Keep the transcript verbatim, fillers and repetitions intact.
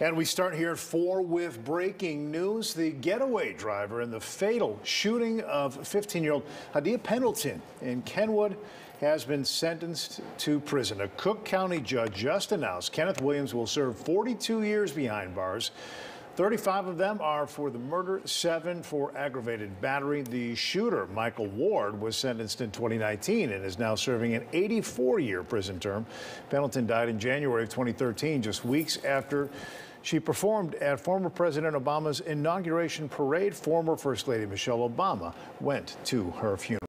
And we start here at four with breaking news. The getaway driver in the fatal shooting of fifteen-year-old Hadiya Pendleton in Kenwood has been sentenced to prison. A Cook County judge just announced Kenneth Williams will serve forty-two years behind bars. thirty-five of them are for the murder, seven for aggravated battery. The shooter, Michael Ward, was sentenced in twenty nineteen and is now serving an eighty-four year prison term. Pendleton died in January of twenty thirteen, just weeks after she performed at former President Obama's inauguration parade. Former First Lady Michelle Obama went to her funeral.